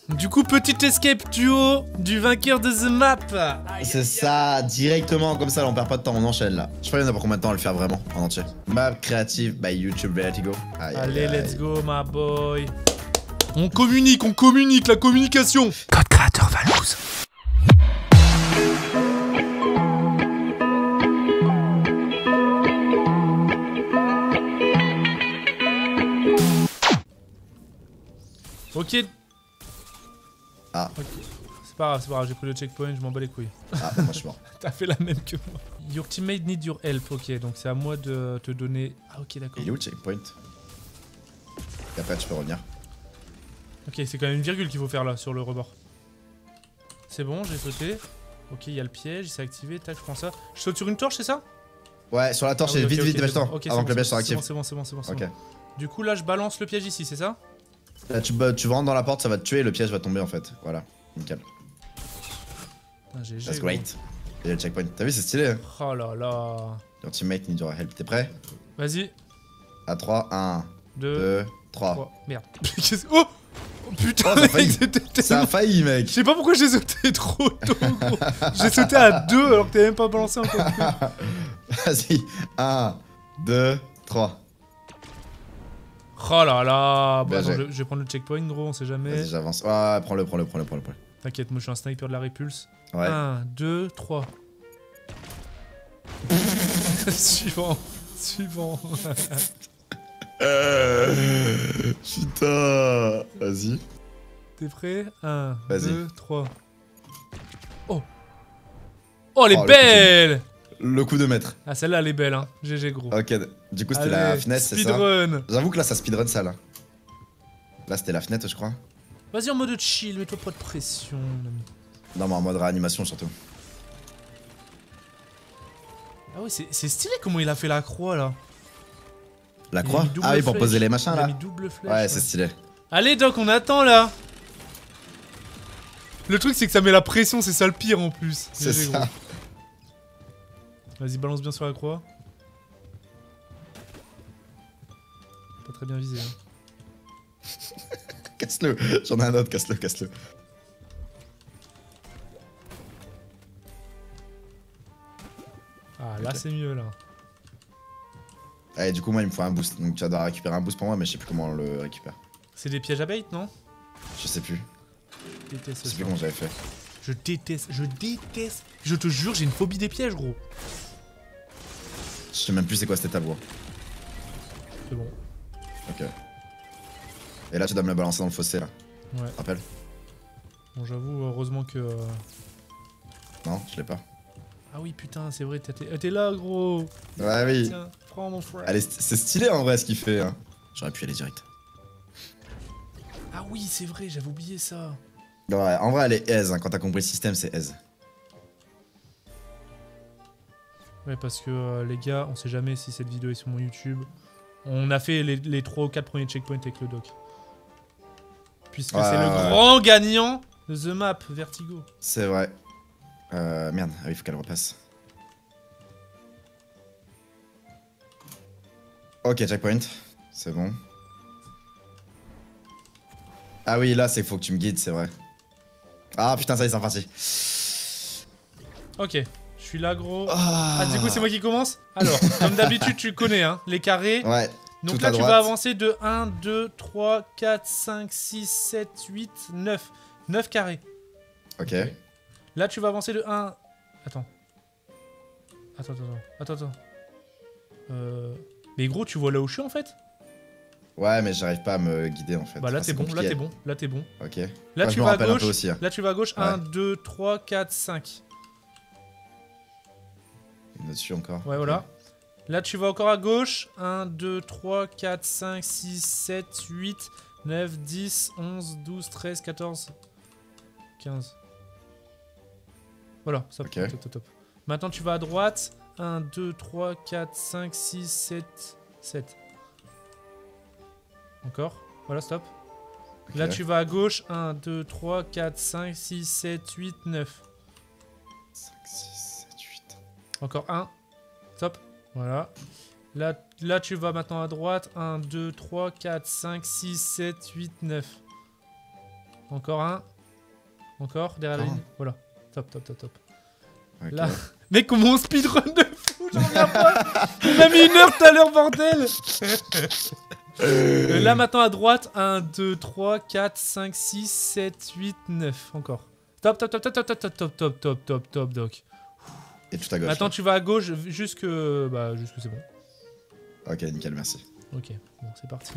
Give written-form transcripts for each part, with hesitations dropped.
Du coup, petit escape duo du vainqueur de The Map. C'est ça, directement comme ça, là, on perd pas de temps, on enchaîne là. Je sais pas, il y en a pour combien de temps à le faire vraiment, en entier. Map créative by YouTube Vertigo. Allez, let's go, my boy. On communique, la communication. Code créateur Valouz. Ok. Ah. Ok. C'est pas grave, j'ai pris le checkpoint, je m'en bats les couilles. Ah, moi je suis mort. T'as fait la même que moi. Your teammate need your help, ok, donc c'est à moi de te donner... Ah ok, d'accord. Il est où le checkpoint? Et après tu peux revenir. Ok, c'est quand même une virgule qu'il faut faire là, sur le rebord. C'est bon, j'ai sauté. Ok, il y a le piège, il s'est activé, tac, je prends ça. Je saute sur une torche, c'est ça? Ouais, sur la torche, Ah oui, vite, ok, vite, ok, dépêche-toi, ok, avant que le piège soit c'est actif. bon, c'est bon. Ok. Du coup, là, je balance le piège ici, c'est ça? Là, tu rentres dans la porte, ça va te tuer et le piège va tomber en fait. Voilà, nickel. Ah, GG, That's gros. great. Et le checkpoint. T'as vu, c'est stylé. Hein. Oh là là. Your teammate need your help. T'es prêt? Vas-y. À 3, 1, 2, 2, 3. 3. Merde. Oh, putain, Oh, ça a mec, failli. c'était tellement... Ça a failli, mec. Je sais pas pourquoi j'ai sauté trop tôt, gros. J'ai sauté à 2 alors que t'avais même pas balancé encore. Vas-y, 1, 2, 3. Oh là là. Bon, Bien attends, joué. je vais prendre le checkpoint, gros, on sait jamais. Vas-y, j'avance. Ah, prends-le. T'inquiète, moi je suis un sniper de la répulse. Ouais. 1, 2, 3. Suivant. Putain. Vas-y. T'es prêt? 1, Vas-y. 2, 3. Oh. Oh, elle est Oh, le belle! Le coup de maître. Ah, celle-là, elle est belle, hein. GG, gros. Ok, du coup, c'était la Allez, fenêtre, c'est ça? speedrun. J'avoue que là, ça speedrun ça, là. Là, c'était la fenêtre, je crois. Vas-y en mode chill, mets-toi pas de pression, mon ami. Non, mais en mode réanimation, surtout. Ah ouais, c'est stylé comment il a fait la croix, là. La Il a croix? mis double Ah oui, pour flèche. poser les machins, Il a là. mis double flèche. Ouais, c'est stylé. Allez, Doc, on attend, là. Le truc, c'est que ça met la pression, c'est ça le pire, en plus. C'est GG, ça. gros. Vas-y, balance bien sur la croix. Pas très bien visé, hein. Casse-le. J'en ai un autre, casse-le. Ah, là, c'est mieux, là. Allez, du coup, moi, il me faut un boost. Donc, tu vas devoir récupérer un boost pour moi, mais je sais plus comment on le récupère. C'est des pièges à bait, non? Je sais plus. Je déteste Je sais ça. plus comment j'avais fait. Je déteste. Je te jure, j'ai une phobie des pièges, gros. Je sais même plus c'est quoi cette étape, gros. C'est bon. Ok. Et là, tu dois me le balancer dans le fossé, là. Ouais. Rappelle? Bon, j'avoue, heureusement que... Non, je l'ai pas. Ah oui, putain, c'est vrai, t'es là, gros. Ouais, oui. Tiens, prends mon frère. Allez, c'est stylé en vrai ce qu'il fait. Hein. J'aurais pu y aller direct. Ah oui, c'est vrai, j'avais oublié ça. Ouais, en vrai, elle est aise. Hein. Quand t'as compris le système, c'est aise. Ouais, parce que les gars, on sait jamais si cette vidéo est sur mon YouTube. On a fait les 3 ou 4 premiers checkpoints avec le doc. Puisque Ouais, c'est le ouais. grand gagnant de The Map, Vertigo. C'est vrai. Merde, ah oui, faut qu'elle repasse. Ok, checkpoint. C'est bon. Ah oui, là, c'est faut que tu me guides, c'est vrai. Ah putain, ça y est, c'est reparti. Ok, je suis là, gros. Ah, Ah, du coup, c'est moi qui commence. Alors, comme d'habitude, tu connais, hein, les carrés. Ouais. Donc tout là, à tu droite. vas avancer de 1, 2, 3, 4, 5, 6, 7, 8, 9. 9 carrés. Ok. Là, tu vas avancer de 1... Attends. Mais gros, tu vois là où je suis, en fait? Ouais, mais j'arrive pas à me guider en fait. Bah là, Enfin, t'es c'est bon, compliqué. là, t'es bon. Ok. Là, Moi, tu je me vas à rappelle un peu gauche. aussi. Hein. Là, tu vas à gauche. Ouais. 1, 2, 3, 4, 5. Il y en a dessus encore. Ouais, voilà. Là, tu vas encore à gauche. 1, 2, 3, 4, 5, 6, 7, 8, 9, 10, 11, 12, 13, 14, 15. Voilà, ça Ok. top. Maintenant, tu vas à droite. 1, 2, 3, 4, 5, 6, 7, 7. Encore. Voilà, stop. Ok. Là, tu vas à gauche. 1, 2, 3, 4, 5, 6, 7, 8, 9. 5, 6, 7, 8. Encore un. Stop. Voilà. Là, tu vas maintenant à droite. 1, 2, 3, 4, 5, 6, 7, 8, 9. Encore un. Encore, derrière la Ah. ligne. Voilà. Top, top, top, top. Ok. Là. Mec, comment on speedrun de fou, j'en reviens pas. On a mis 1 heure tout à l'heure, bordel. Là, maintenant, à droite. 1, 2, 3, 4, 5, 6, 7, 8, 9. Encore. Top, top, top, top, top, top, top, top, top, top, top, top, doc. Et tout à gauche. Maintenant, là. tu vas à gauche jusque... Bah, jusque c'est bon. Ok, nickel, merci. Ok, bon, c'est parti.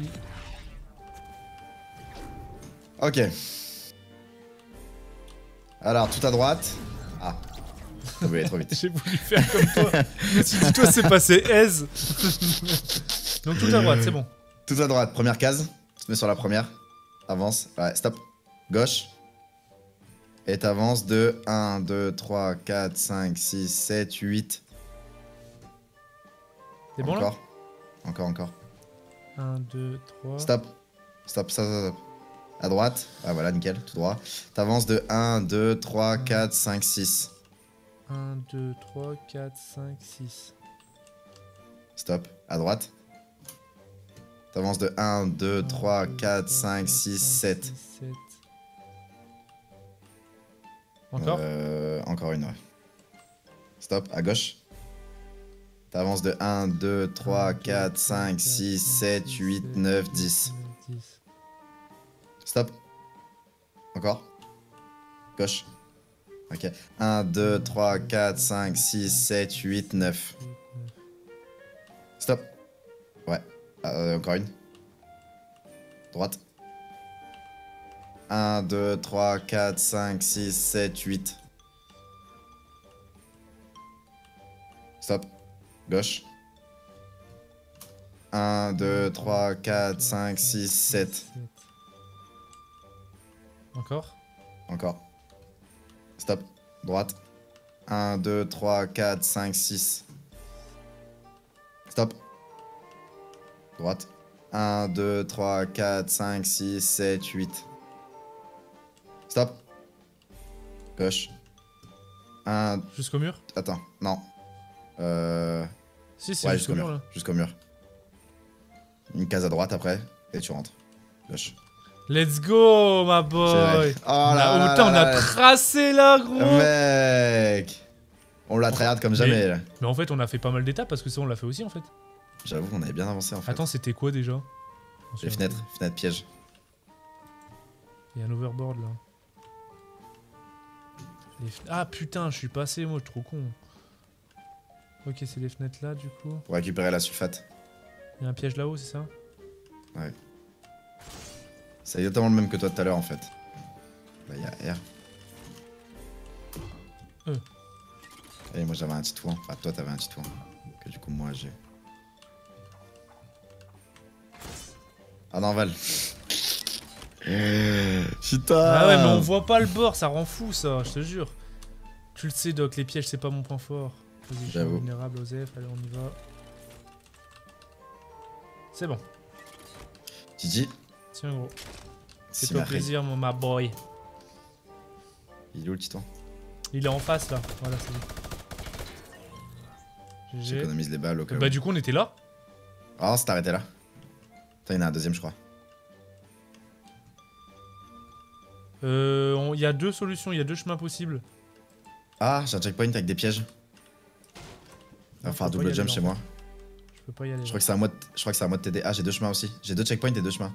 Ok. Alors, tout à droite. Ah. T'as voulu aller trop vite. J'ai voulu faire comme toi. Je me suis dit, toi, c'est passé aise. Donc, tout à droite, c'est bon. Tout à droite, première case. Tu te mets sur la première. Avance. Ouais, stop. Gauche. Et t'avances de 1, 2, 3, 4, 5, 6, 7, 8. C'est bon, là Encore. Encore, encore. 1, 2, 3... Stop. Stop, stop, stop. À droite. Ah voilà, nickel, tout droit. T'avances de 1, 2, 3, 4, 5, 6. 1, 2, 3, 4, 5, 6. Stop. À droite. T'avances de 1, 2, 3, 4, 5, 6, 7. Encore Encore une, ouais. Stop. À gauche. T'avances de 1, 2, 3, 4, 5, 6, 7, 8, 9, 10. Stop. Encore. Gauche. Ok. 1, 2, 3, 4, 5, 6, 7, 8, 9. Stop. Ouais. Encore une. Droite. 1, 2, 3, 4, 5, 6, 7, 8. Stop. Gauche. 1, 2, 3, 4, 5, 6, 7. Encore. Encore. Stop. Droite. 1, 2, 3, 4, 5, 6. Stop. Droite. 1, 2, 3, 4, 5, 6, 7, 8. Stop. Gauche. 1... Jusqu'au mur. Attends, non. Si, c'est Ouais, jusqu'au mur, là. Jusqu'au mur. Une case à droite après, et tu rentres. Gauche. Let's go, ma C'est boy. vrai. Oh là là Putain, on là a là. tracé là, gros. Mec, on l'a tryhard comme jamais là. Mais en fait, on a fait pas mal d'étapes parce que ça, on l'a fait aussi, en fait. J'avoue, on avait bien avancé en fait. Attends, c'était quoi déjà? Les fenêtres, fenêtres pièges. Il y a un overboard là. Ah putain, je suis passé, moi, trop con. Ok, c'est les fenêtres là, du coup. Pour récupérer la sulfate. Il y a un piège là-haut, c'est ça? Ouais. C'est exactement le même que toi tout à l'heure en fait. Là, il y a R. Et moi j'avais un titouan. Enfin, toi t'avais un titouan. Que du coup, moi j'ai. Ah non, Val. Putain. Ah ouais, mais on voit pas le bord, ça rend fou ça, je te jure. Tu le sais, Doc, les pièges, c'est pas mon point fort. Vas-y, je suis J'avoue. vulnérable, Osef, allez, on y va. C'est bon. Gigi. Tiens, gros. Si Fais-toi ma plaisir, mon ma boy. Il est où le titouan? Il est en face là, voilà, c'est bon. GG. J'économise les balles au cas où. Bah, du coup, on était là. Oh, c'est arrêté là. Attends, il y en a un deuxième, je crois. Il y a deux solutions, il y a deux chemins possibles. Ah, j'ai un checkpoint avec des pièges. Il va Non, falloir je peux pas double y jump aller, chez là, moi. Je peux pas y aller. Je là. crois que c'est à moi de t'aider. Ah, j'ai deux chemins aussi. J'ai deux checkpoints et deux chemins.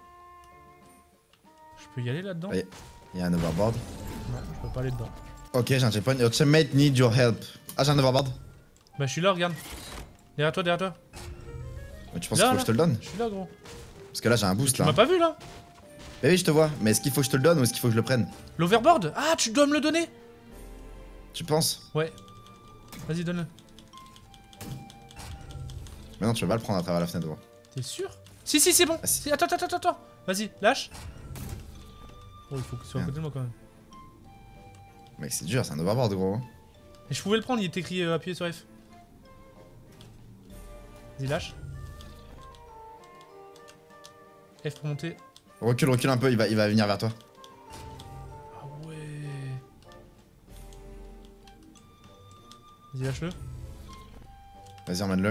Je peux y aller là-dedans? Oui. Il y a un overboard. Non, je peux pas aller dedans. Ok, j'ai un checkpoint. Your teammate need your help. Ah, j'ai un overboard. Bah, je suis là, regarde. Derrière toi, derrière toi. Mais tu penses Là, qu'il faut que là. je te le donne? Je suis là, gros. Parce que là, j'ai un boost Tu là. m'as pas vu là? Mais oui, je te vois. Mais est-ce qu'il faut que je te le donne ou est-ce qu'il faut que je le prenne? L'overboard? Ah, tu dois me le donner? Tu penses? Ouais. Vas-y, donne-le. Mais non, tu peux pas le prendre à travers la fenêtre. Gros. T'es sûr? Si, si, c'est bon. Ah, si. Si, attends, attends, attends, attends. Vas-y, lâche. Oh, il faut que tu sois à Merde. côté de moi quand même. Mec, c'est dur, c'est un overboard, gros. Et je pouvais le prendre, il est écrit appuyer sur F. Vas-y, lâche. F pour monter. Recule, recule un peu, il va venir vers toi. Ah ouais. Vas-y, lâche-le. Vas-y, emmène-le.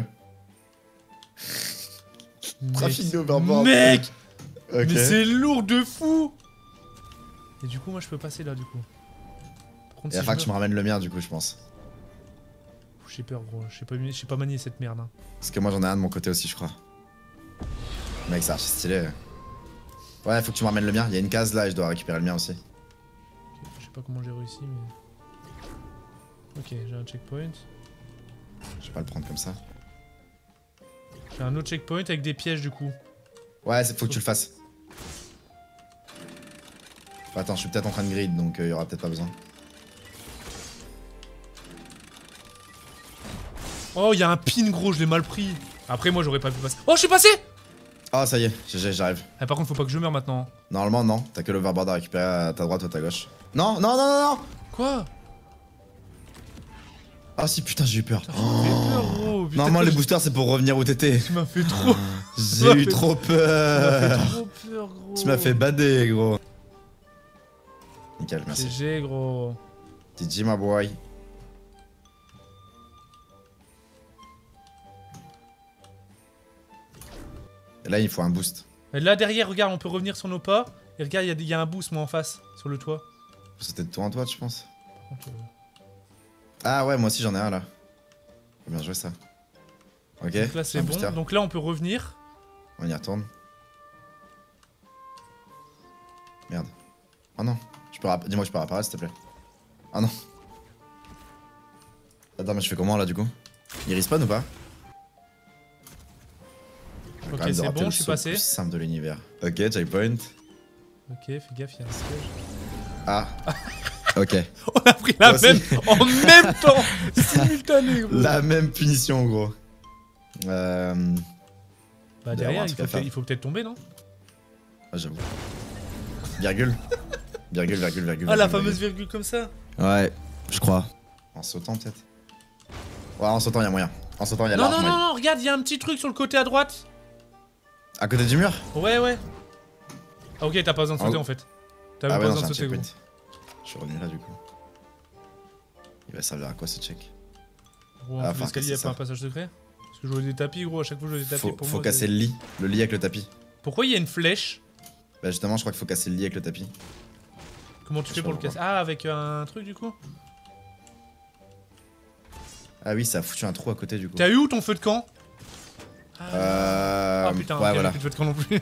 Mec. Trafic de overboard. Mec! Ok. Mais c'est lourd de fou! Et du coup, moi je peux passer là du coup. Par contre, Et il va falloir que tu me meurs... ramènes le mien du coup, je pense. J'ai peur, gros. Je sais pas manier cette merde. Hein. Parce que moi j'en ai un de mon côté aussi, je crois. Mec, c'est archi stylé. Ouais, faut que tu me ramènes le mien. Il y a une case là et je dois récupérer le mien aussi. Okay, je sais pas comment j'ai réussi, mais. Ok, j'ai un checkpoint. Je vais pas le prendre comme ça. J'ai un autre checkpoint avec des pièges du coup. Ouais, faut que tu le fasses. Attends, je suis peut-être en train de grid donc il y aura peut-être pas besoin. Oh, il y a un pin gros, je l'ai mal pris. Après, moi j'aurais pas pu passer. Oh, je suis passé! Ah, ça y est, j'arrive. Ah, par contre, faut pas que je meure maintenant. Normalement, non. T'as que l'overboard à récupérer à ta droite ou à ta gauche. Non, non, non, non, non! Quoi? Ah, si, putain, j'ai eu peur. Ça fait peur, gros. Putain, Normalement, les boosters, c'est pour revenir où t'étais. Tu m'as fait trop. J'ai eu trop Tu m'as peur. fait trop peur, gros. Tu m'as fait bader, gros. Nickel, merci. GG, gros. GG, my boy. Et là, il faut un boost. Et là, derrière, regarde, on peut revenir sur nos pas. Et regarde, il y a un boost, moi, en face, sur le toit. C'était de toi en toi, tu penses? Par contre, Ah ouais, moi aussi, j'en ai un là. Faut bien jouer ça. Ok. Donc là, c'est un bon. booster. Donc là, on peut revenir. On y retourne. Merde. Oh non. Dis-moi que je peux réapparaître, s'il te plaît. Oh non. Attends, mais je fais comment là du coup? Il respawn ou pas? Ok, Quand même de c'est rater bon, le je suis saut le passé. plus simple de l'univers. Ok, checkpoint. Ok, fais gaffe, il y a un siège. Ah. Ok. On a pris la Moi même aussi. en même temps. Simultané, gros. La même punition, gros. Bah D'avoir derrière, un truc à faire. il faut peut-être tomber, non? Ah, j'avoue. Virgule. Virgule, virgule, virgule. Ah, la virgule, fameuse virgule comme ça. Ouais, je crois. En sautant peut-être. Ouais, en sautant, il y a moyen. En sautant, il y a Non, large non, moyen. non, non, regarde, il y a un petit truc sur le côté à droite. À côté du mur? Ouais, ouais. Ah, ok, t'as pas besoin de sauter Oh. en fait. T'as Ah même ouais, pas non, besoin c'est de un sauter, gros. checkpoint. Je suis revenu là du coup. Il va servir à quoi ce check? Gros, Ah, en enfin, l'escalier, casser y'a pas un ça. passage secret? Parce que je vois des tapis, gros, à chaque fois je vois des tapis pour Faut moi. casser le lit avec le tapis. Pourquoi il y a une flèche? Bah justement, je crois qu'il faut casser le lit avec le tapis. Comment tu Je fais sais pour le pas casser? Ah, avec un truc du coup? Ah oui, ça a foutu un trou à côté du coup. T'as eu où ton feu de camp? Ah putain, ouais, ok, voilà. plus de feu de camp non plus.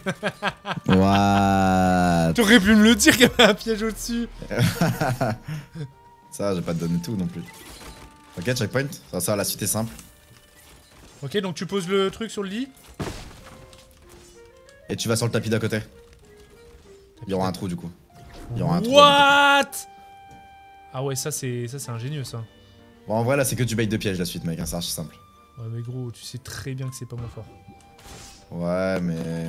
What? T'aurais pu me le dire qu'il y avait un piège au-dessus. Ça, j'ai pas te donner tout non plus. Ok, checkpoint. Ça, la suite est simple. Ok, donc tu poses le truc sur le lit. Et tu vas sur le tapis d'à côté. Il y aura un trou du coup. Il y aura un trou. What? Ah ouais, ça c'est ingénieux ça. Bon, en vrai, là, c'est que du bait de piège la suite, mec. Hein, c'est archi simple. Ouais, mais gros, tu sais très bien que c'est pas mon fort. Ouais, mais.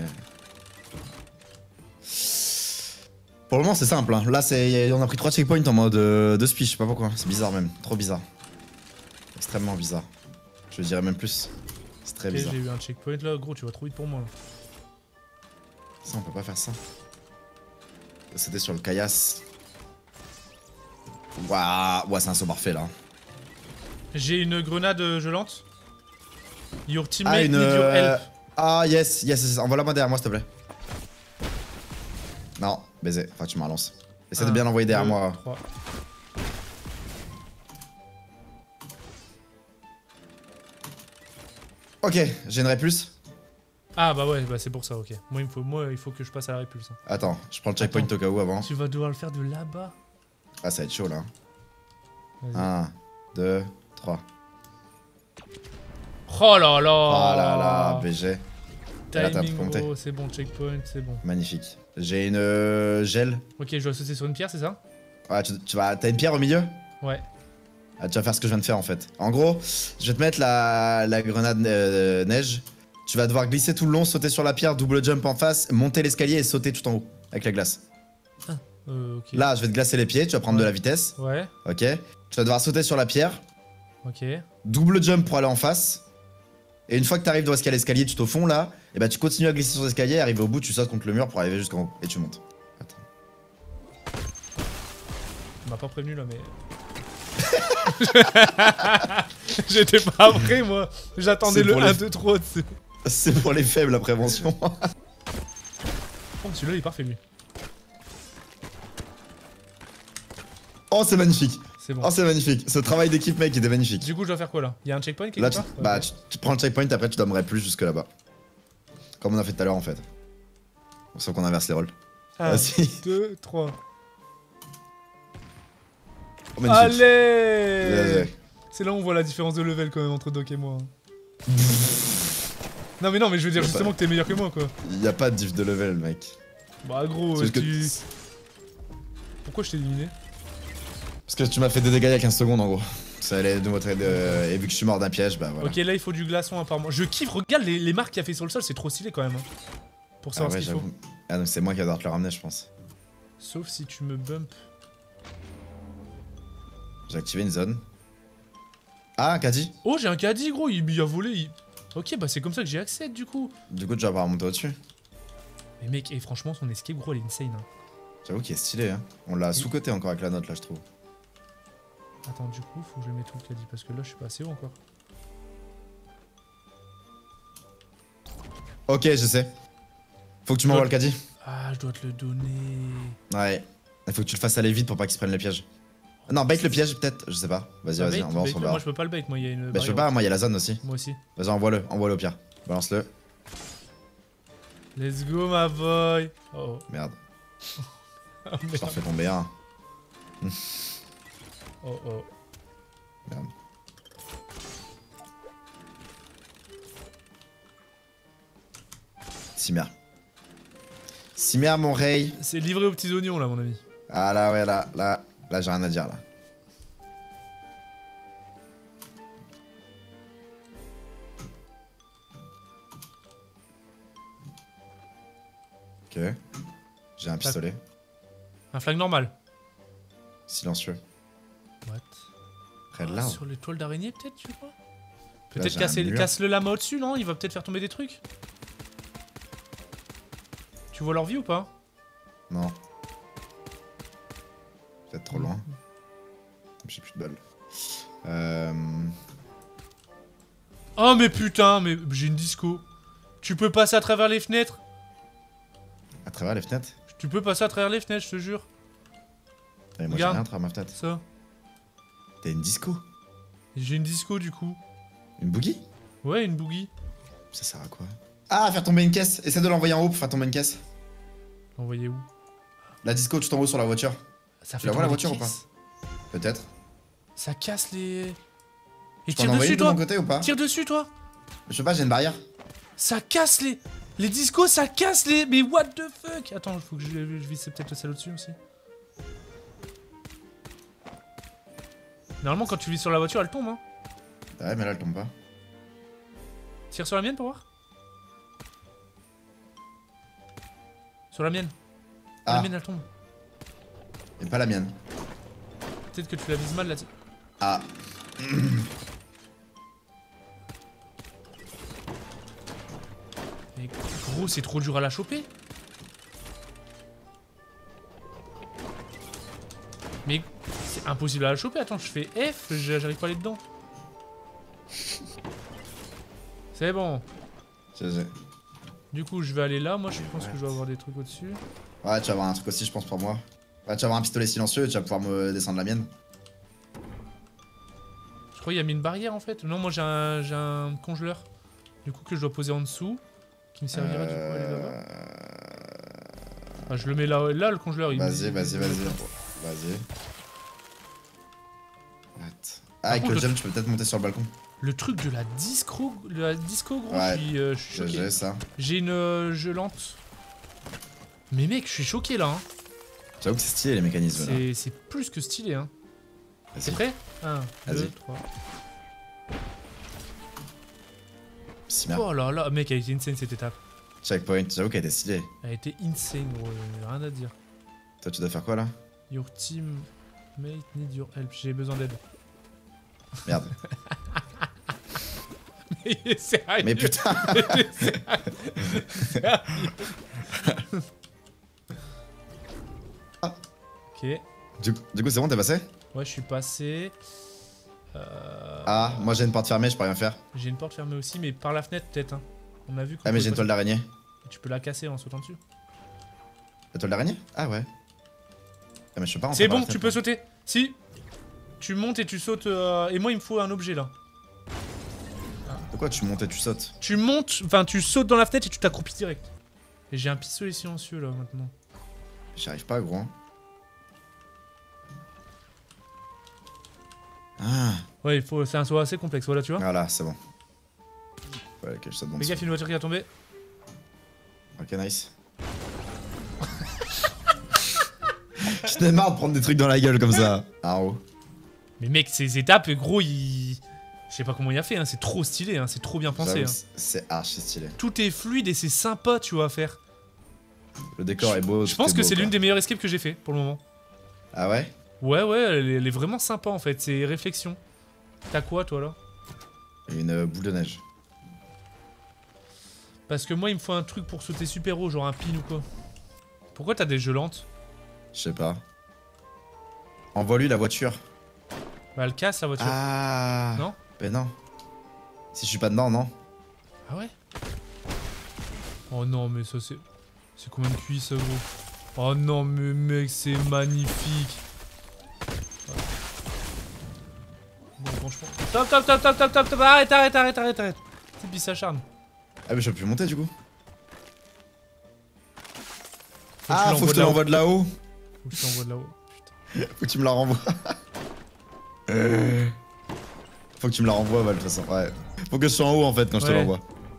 Pour le moment, c'est simple. Hein. Là, on a pris 3 checkpoints en mode de speed, je sais pas pourquoi. C'est bizarre même. Trop bizarre. Extrêmement bizarre. Je dirais même plus. C'est très Ok, bizarre. j'ai eu un checkpoint là, gros, tu vas trop vite pour moi là. Ça, on peut pas faire ça. C'était sur le caillasse. Waouh, ouais, c'est un saut parfait là. J'ai une grenade gelante. Your teammate Ah, une. need your help. Ah, yes. Envoie-la moi derrière moi, s'il te plaît. Non, baiser. Enfin, tu me relances. Essaie de bien l'envoyer derrière moi. 3. Ok, gênerai plus. Ah bah ouais, bah c'est pour ça, ok. Moi il faut que je passe à la répulse. Hein. Attends, je prends le checkpoint Attends. au cas où avant. Tu vas devoir le faire de là-bas. Ah, ça va être chaud là. Vas-y. 1, 2, 3. Oh là là. Oh là là, BG. Et là, t'as Timing, pu compter. gros, c'est bon, checkpoint, c'est bon. Magnifique. J'ai une gel. Ok, je dois sauter sur une pierre, c'est ça? Ouais, t'as une pierre au milieu? Ouais. Ah, tu vas faire ce que je viens de faire en fait. En gros, je vais te mettre la grenade neige. Tu vas devoir glisser tout le long, sauter sur la pierre, double jump en face, monter l'escalier et sauter tout en haut avec la glace. Ok. Là, je vais te glacer les pieds, tu vas prendre de la vitesse. Ouais, Ok. Tu vas devoir sauter sur la pierre, ok. double jump pour aller en face. Et une fois que tu arrives dans l'escalier, tu es au fond là, et bah tu continues à glisser sur l'escalier, arrivé au bout, tu sautes contre le mur pour arriver jusqu'en haut et tu montes. Attends. On m'a pas prévenu là, mais. J'étais pas prêt moi. J'attendais C'est le pour 1, les- 2, 3. C'est pour les faibles la prévention. Oh, celui-là il est parfait lui. Oh, c'est magnifique. C'est bon. Oh, c'est magnifique. Ce travail d'équipe, mec, il était magnifique. Du coup, je dois faire quoi là? Il y a un checkpoint quelque Là, part? bah, Ok. tu prends le checkpoint, après tu dommerais plus jusque là-bas. Comme on a fait tout à l'heure en fait. Sauf qu'on inverse les rôles. 1, Vas-y. 2, 3. Oh, magnifique. Allez! C'est là où on voit la différence de level quand même entre Doc et moi. Non, mais je veux dire Y a justement pas- que t'es meilleur que moi quoi. Y a pas de diff de level, mec. Bah, gros, C'est tu. juste que- Pourquoi je t'ai éliminé? Parce que tu m'as fait des dégâts il y a 15 secondes en gros. Ça allait de montrer de... Et vu que je suis mort d'un piège, bah voilà. Ok, là il faut du glaçon apparemment. Je kiffe, regarde les marques qu'il y a fait sur le sol, c'est trop stylé quand même. Pour Ah savoir ouais, ce qu'il faut. j'avoue. Ah donc c'est moi qui va devoir te le ramener, je pense. Sauf si tu me bump. J'ai activé une zone. Ah, un caddie. Oh, j'ai un caddie, gros, il a volé. Ok, bah c'est comme ça que j'ai accès du coup. Du coup, tu vas pouvoir monter au-dessus. Mais mec, et franchement, son escape, gros, elle est insane. Hein. J'avoue qu'il est stylé, hein. On l'a sous-coté encore avec la note là, je trouve. Attends, du coup, faut que je mette tout le caddie parce que là, je suis pas assez haut encore. Ok, je sais. Faut que tu m'envoies le caddie. Ah, je dois te le donner. Ouais. Il faut que tu le fasses aller vite pour pas qu'il se prenne le piège. Non, bake le piège peut-être, je sais pas. Vas-y, Ah, vas-y, bake, on va bake, ensemble. moi, je peux pas le bake, moi, il y a une. Bah, je peux barrière. pas, moi, il y a la zone aussi. Moi aussi. Vas-y, envoie-le au pire. Balance-le. Let's go, ma boy. Oh, Merde, oh. je t'en fais tomber un. Oh, oh. Merde. Cimer. Cimer, mon rey. C'est livré aux petits oignons, là, mon ami. Ah là, ouais, là, j'ai rien à dire, là. Ok. J'ai un pistolet. Un flingue normal. Silencieux. What? Près de là. Sur les toiles d'araignée, peut-être, tu crois? j'ai Peut-être un mur. casse le lama au-dessus, non? Il va peut-être faire tomber des trucs. Tu vois leur vie ou pas? Non. Peut-être trop loin. J'ai plus de balles. Oh mais putain, mais j'ai une disco. Tu peux passer à travers les fenêtres? À travers les fenêtres. Tu peux passer à travers les fenêtres, je te jure. Et moi j'ai Regarde. rien à travers ma fenêtre. Ça. T'as une disco? J'ai une disco du coup. Une boogie? Ouais, une boogie. Ça sert à quoi? Ah, faire tomber une caisse. Essaie de l'envoyer en haut pour faire tomber une caisse. Envoyez où? La disco, tu t'en haut sur la voiture. Ça Tu la vois, la tomber des voiture, ou pas? caisses. Peut-être. Ça casse les... Et Tu peux tire en envoyer dessus de mon toi. côté ou pas? Tire dessus toi. Je sais pas, j'ai une barrière. Ça casse les... Les discos, ça casse les... Mais what the fuck? Attends, faut que je visse peut-être celle au-dessus aussi. Normalement, quand tu vis sur la voiture, elle tombe, hein. Ouais, mais là elle tombe pas. Tire sur la mienne pour voir. Sur la mienne. La Ah, mienne, elle tombe. et pas la mienne. Peut-être que tu la vises mal là. Ah. Mais gros, c'est trop dur à la choper. Mais c'est impossible à la choper. Attends, je fais F, j'arrive pas à aller dedans. C'est bon. GG. Du coup, je vais aller là. Moi, je pense que je vais avoir des trucs au-dessus. Ouais, tu vas avoir un truc aussi, je pense, pour moi. Ouais, tu vas avoir un pistolet silencieux et tu vas pouvoir me descendre la mienne. Je crois qu'il y a mis une barrière en fait. Non, moi j'ai un congeleur. Du coup, que je dois poser en dessous. Qui me servira du coup à aller là-bas. Enfin, je le mets là, le congeleur. il me dit- Vas-y. Vas-y. Ah, avec contre, le gel, tu peux peut-être monter sur le balcon. Le truc de la disco gros, Ouais. je suis choqué. GG, ça. J'ai une gelante. Mais mec, je suis choqué là. Hein. J'avoue que c'est stylé les mécanismes là. C'est plus que stylé. Hein. T'es Vas-y. prêt 1, 2, Vas-y. 3. Cimer. Oh là là, mec, elle était insane cette étape. Checkpoint, j'avoue qu'elle était stylée. Elle était insane, gros. Rien à dire. Toi, tu dois faire quoi là? Your team mate need your help. J'ai besoin d'aide. Merde. Mais sérieux. Mais putain. Ok. Du coup, c'est bon, t'es passé? Ouais, je suis passé. Ah, moi j'ai une porte fermée, je peux rien faire. J'ai une porte fermée aussi, mais par la fenêtre peut-être. Hein. On a vu. Ah, mais j'ai une toile d'araignée. Tu peux la casser en sautant dessus. La toile d'araignée? Ah ouais. Ah, mais je peux pas rentrer C'est par bon, la tu fenêtre, peux là. sauter. Si. Tu montes et tu sautes. Et moi, il me faut un objet là. De quoi tu montes et tu sautes? Tu montes, enfin, tu sautes dans la fenêtre et tu t'accroupis direct. Et j'ai un pistolet silencieux là maintenant. J'y arrive pas, gros. Ah, Ouais, il faut. C'est un saut assez complexe, voilà, tu vois. voilà, c'est bon. Ouais, ok, je saute dans Fais gaffe, il y a une voiture qui va tomber. Ok, nice. J'en ai marre de prendre des trucs dans la gueule comme ça. Ah, oh. Mais mec, ces étapes, gros, il. Je sais pas comment il a fait, hein. C'est trop stylé, hein. C'est trop bien pensé. J'avoue, Hein. c'est archi stylé. Tout est fluide et c'est sympa, tu vois, à faire. Le décor est beau. Je tout pense est que beau, c'est quoi. l'une des meilleures escapes que j'ai fait pour le moment. Ah ouais? Ouais, elle est vraiment sympa en fait. C'est réflexion. T'as quoi toi là? Une boule de neige. Parce que moi, il me faut un truc pour sauter super haut, genre un pin ou quoi. Pourquoi t'as des gelantes? Je sais pas. Envoie-lui la voiture. Bah, elle casse la voiture. Ah. Non? Ben non. Si je suis pas dedans, non. Ah ouais? Oh non, mais ça c'est. C'est combien de cuisses ça, gros? Oh non, mais mec, c'est magnifique. Bon, franchement. Top. Arrête. Cette bille s'acharne. Ah, mais je peux plus monter du coup. Faut Faut que je te l'envoie de là-haut. Faut que je t'envoie de là-haut. Putain. Faut que tu me la renvoies. Faut que tu me la renvoies, Val, de toute façon. Ouais. Faut que je sois en haut en fait quand je te Ouais. l'envoie.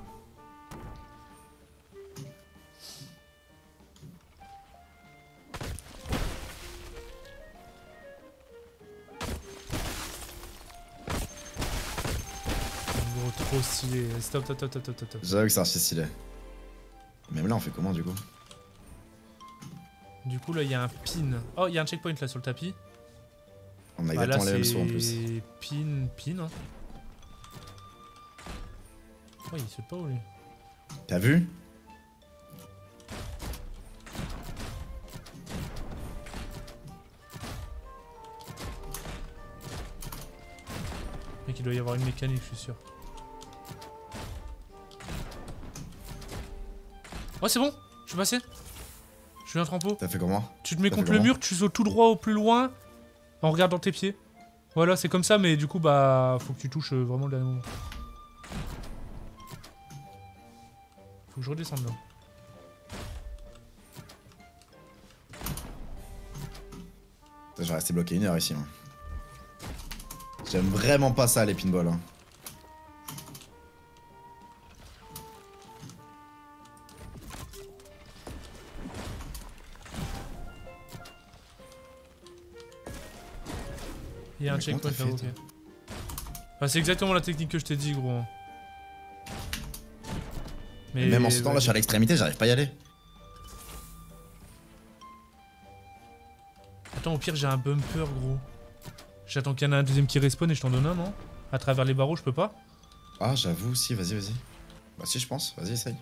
Gros, trop stylé. Stop. J'avoue que c'est archi stylé. Même là, on fait comment du coup? Du coup, là, il y a un pin. Oh, il y a un checkpoint là sur le tapis. On a Bah, là, exactement les mêmes c'est sauts en plus. pin. Hein. Oh, il saute pas où lui? T'as vu? Mec, il doit y avoir une mécanique, je suis sûr. Oh, c'est bon, je suis passé. Je suis un trempeau. T'as fait comment? Tu te mets T'as contre fait le comment mur, tu sautes tout droit au plus loin en regardant tes pieds. Voilà, c'est comme ça, mais du coup, bah, faut que tu touches vraiment le dernier moment. Faut que je redescende là. Je vais rester bloqué 1 heure ici. Moi. J'aime vraiment pas ça les pinballs. Hein. Il y a un Mais checkpoint comment là, t'as ok. fait, Bah, c'est exactement la technique que je t'ai dit, gros. Et même en sautant là, je suis à l'extrémité, j'arrive pas à y aller. Attends, au pire, j'ai un bumper, gros. J'attends qu'il y en ait un deuxième qui respawn et je t'en donne un, non? À travers les barreaux, je peux pas? Ah, j'avoue, si, vas-y. Bah, si, je pense, vas-y, essaye.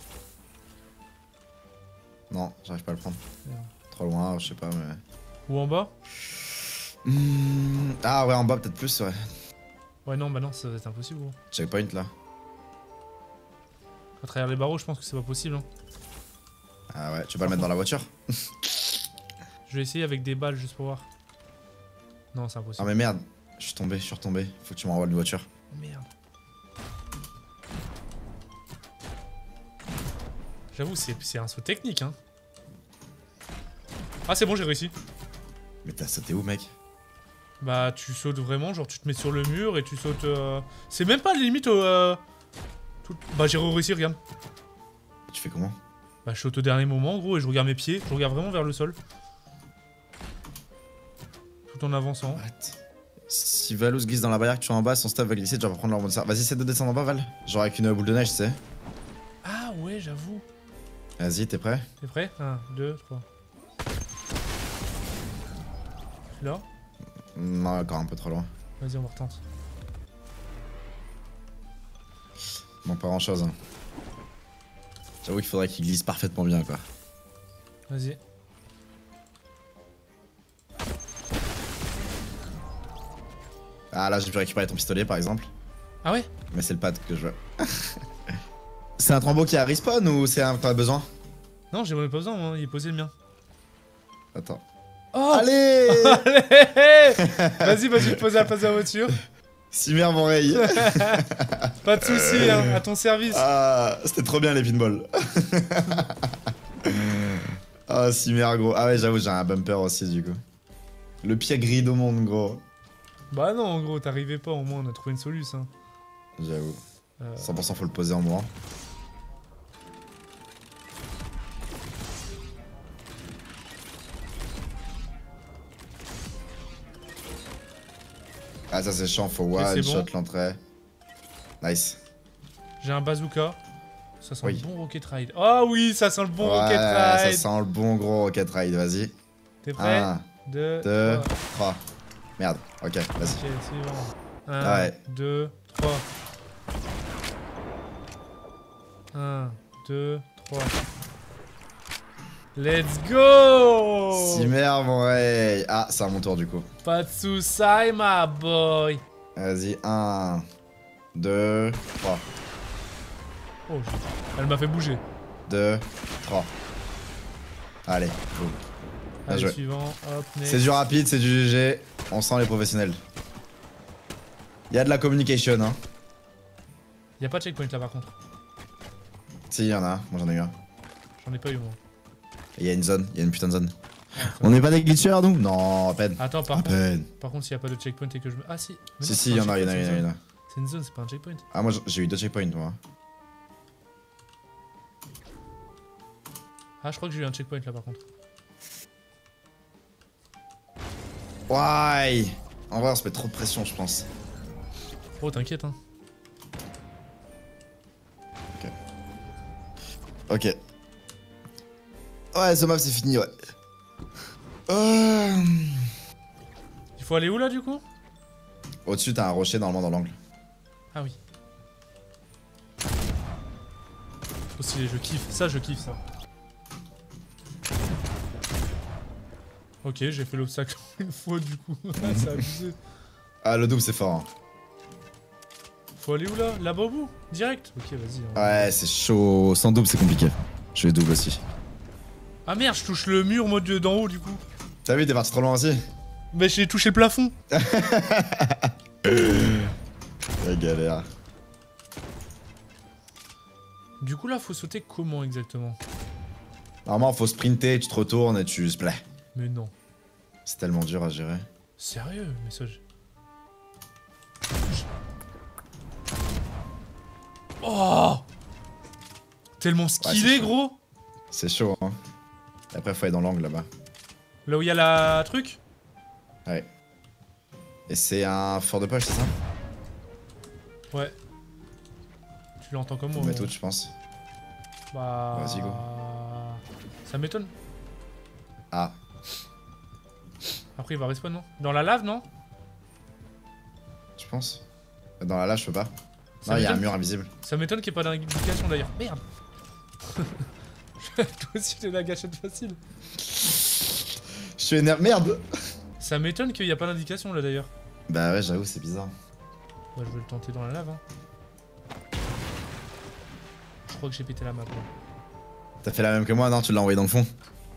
Non, j'arrive pas à le prendre. Merde. Trop loin, je sais pas, mais. Ou en bas? Ah, ouais, en bas, peut-être plus, ouais. Ouais, non, bah non, ça va être impossible, gros. Checkpoint là. À travers les barreaux, je pense que c'est pas possible. Hein. Ah, ouais, tu peux pas le mettre dans la voiture? Je vais essayer avec des balles juste pour voir. Non, c'est Ah, impossible. mais merde, je suis retombé. Faut que tu m'envoies une voiture. Merde. J'avoue, c'est un saut technique, hein. Ah, c'est bon, j'ai réussi. Mais t'as sauté où, mec? Bah, tu sautes vraiment, genre tu te mets sur le mur et tu sautes. C'est même pas limite. Bah, j'ai réussi, regarde. Tu fais comment? Bah, je saute au dernier moment, gros, et je regarde mes pieds. Je regarde vraiment vers le sol. Tout en avançant. What? Si Valou se glisse dans la barrière que tu es en bas, son staff va glisser, tu vas prendre leur bonne. Vas-y, essaie de descendre en bas, Val. Genre avec une boule de neige, tu sais. Ah, ouais, j'avoue. Vas-y, t'es prêt? T'es prêt? 1, 2, 3. Là? Non, encore un peu trop loin. Vas-y, on va retenter. Bon, pas grand chose. Hein. J'avoue qu'il faudrait qu'il glisse parfaitement bien, quoi. Vas-y. Ah, là, j'ai pu récupérer ton pistolet, par exemple. Ah ouais? Mais c'est le pad que je veux. C'est un trombo qui a respawn ou c'est un. T'en as besoin? Non, j'ai même pas besoin, hein. Il est posé le mien. Attends. Oh. Allez. Allez. Vas-y, vas-y, pose à la place de la voiture. Cimer mon rey. Pas de soucis, hein, à ton service. Ah, c'était trop bien les pinballs. Ah, Cimer gros. Ah ouais, j'avoue, j'ai un bumper aussi du coup. Le pire grid au monde, gros. Bah non, gros, t'arrivais pas, au moins on a trouvé une solution. Hein. J'avoue. 100% faut le poser en mourant. Ah ça c'est chiant, faut one shot l'entrée. Nice. J'ai un bazooka. Ça sent oui. le bon Rocket Ride. Oh oui, ça sent le bon Rocket Ça Ride. sent le bon gros Rocket Ride, vas-y. T'es prêt? 1, 2, 3. Merde, ok, vas-y. Ok, suivant. 1, ouais. 2, 3. 1, 2, 3. Let's go! Cimer mon rey. Ah, c'est à mon tour du coup. Pas de soucis, my boy. Vas-y, 1, 2, 3. Oh, elle m'a fait bouger. 2, 3. Allez, boum. Allez, joué. suivant, hop, c'est du rapide, c'est du GG. On sent les professionnels. Y'a de la communication, hein. Y'a pas de checkpoint là par contre. Si, y'en a un. Moi j'en ai eu un. J'en ai pas eu moi. Et y'a une zone, y'a une putain de zone. On n'est pas des glitchers, nous? Non, à peine. Attends, par contre, s'il y a pas de checkpoint et que je me. Ah si. Si, y'en a, y'en a. C'est une zone, c'est pas un checkpoint. Ah, moi j'ai eu 2 checkpoints, moi. Ah, je crois que j'ai eu un checkpoint là par contre. Ouais. En vrai, on se met trop de pression, je pense. Oh, t'inquiète, hein. Ok. Ok. Ouais, ce map c'est fini, ouais. Il faut aller où là du coup? Au-dessus, t'as un rocher normalement dans l'angle. Ah oui. Trop stylé, je kiffe. Ça, je kiffe ça. Ok, j'ai fait l'obstacle une fois du coup. C'est abusé. Ah, le double c'est fort. Hein. Faut aller où là? Là-bas au bout? Direct? Ok, vas-y. Ouais, c'est chaud. Sans double, c'est compliqué. Je vais double aussi. Ah merde, je touche le mur mode d'en haut du coup. T'as vu, t'es parti trop loin aussi? Mais j'ai touché le plafond. La galère. Du coup là, faut sauter comment exactement? Normalement, faut sprinter, tu te retournes et tu splais. Mais non. C'est tellement dur à gérer. Sérieux? Mais ça... Oh! Tellement skillé, ouais, gros! C'est chaud, hein. Et après, faut aller dans l'angle là-bas. Là où il y a la truc? Ouais. Et c'est un fort de poche, c'est ça? Ouais. Tu l'entends comme moi? Mais tout, je pense. Bah... Vas-y, go. Ça m'étonne. Ah. Après, il va respawn, non? Dans la lave, non? Tu penses? Dans la lave, je peux pas. Non, il y a un mur invisible. Ça m'étonne qu'il n'y ait pas d'indication d'ailleurs. Merde! Toi aussi, t'es la gâchette facile. Je suis énervé. Merde! Ça m'étonne qu'il n'y a pas d'indication là d'ailleurs. Bah ouais, j'avoue, c'est bizarre. Ouais, je vais le tenter dans la lave. Hein. Je crois que j'ai pété la map. Là. T'as fait la même que moi, non? Tu l'as envoyé dans le fond?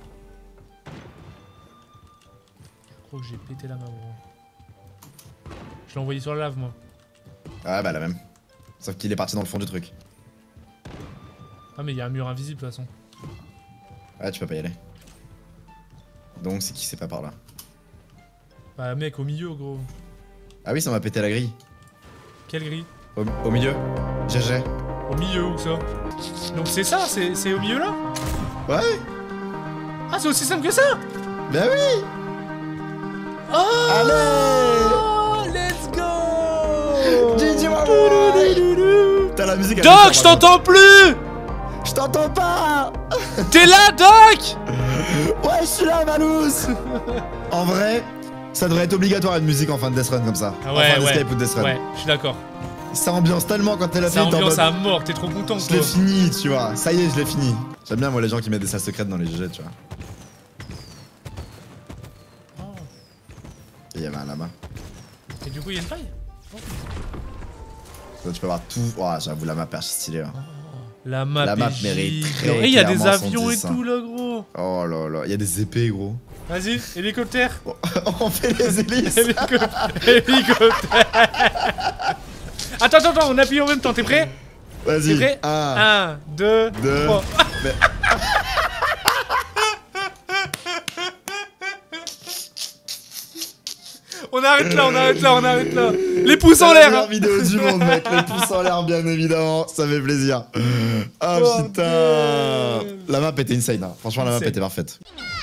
Je crois que j'ai pété la map, gros. Je l'ai envoyé sur la lave, moi. Ouais, bah la même. Sauf qu'il est parti dans le fond du truc. Ah, mais il y a un mur invisible de toute façon. Ouais, tu peux pas y aller. Donc, c'est qui c'est pas par là? Bah, mec, au milieu, gros. Ah oui, ça m'a pété la grille. Quelle grille? Au milieu. GG. Au milieu, où ça? Donc c'est ça, c'est au milieu là? Ouais. Ah, c'est aussi simple que ça? Bah oui. Oh! Allez! Let's go! GG, t'as la musique. Doc, je t'entends plus! Je t'entends pas! T'es là, Doc? Ouais, je suis là, Malouz! En vrai, ça devrait être obligatoire une musique en fin de Death Run comme ça. Ah ouais, en fin ouais. d'escape ou de Death Run. Ouais, je suis d'accord. Ça ambiance tellement quand t'es là. Ça ambiance à mort, t'es trop content. Je l'ai fini, tu vois. Ça y est, je l'ai fini. J'aime bien, moi, les gens qui mettent des salles secrètes dans les GG, tu vois. Oh. Et il y avait un lama. Et du coup, il y a une faille? Donc, tu peux voir tout. Oh, j'avoue, la map est archi stylée. Hein. La map mérite très il y a des clairement avions 110, et tout là, gros. Oh là là, il y a des épées, gros. Vas-y, hélicoptère. On fait les hélices. Hélicoptère. Attends, on appuie en même temps, t'es prêt? Vas-y. T'es prêt? 1, 2, 3. Mais... On arrête là. Les pouces en l'air. La meilleure vidéo du monde, mec. Les pouces en l'air, bien évidemment. Ça fait plaisir. Ah putain. La map était insane. Hein. Franchement, la map était parfaite.